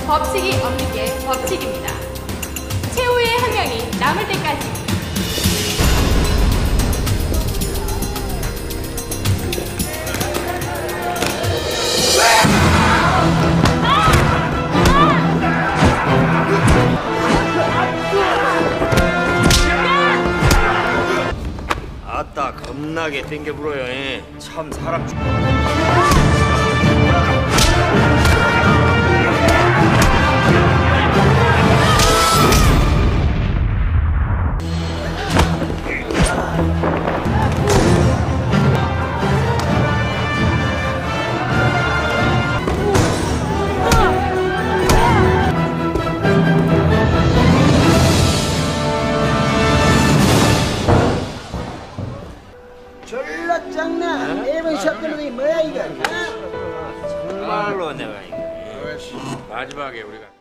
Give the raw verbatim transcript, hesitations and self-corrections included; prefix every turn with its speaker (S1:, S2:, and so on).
S1: 법칙이 없는 게 법칙입니다. 최후의 한 명이 남을 때까지.
S2: 아따 겁나게 땡겨 불어요. 예. 참 사람 죽...
S3: 졸라 짱나. 일본 샷건놈이 뭐야 이거?
S2: 정말로 내가 이거 마지막에 우리가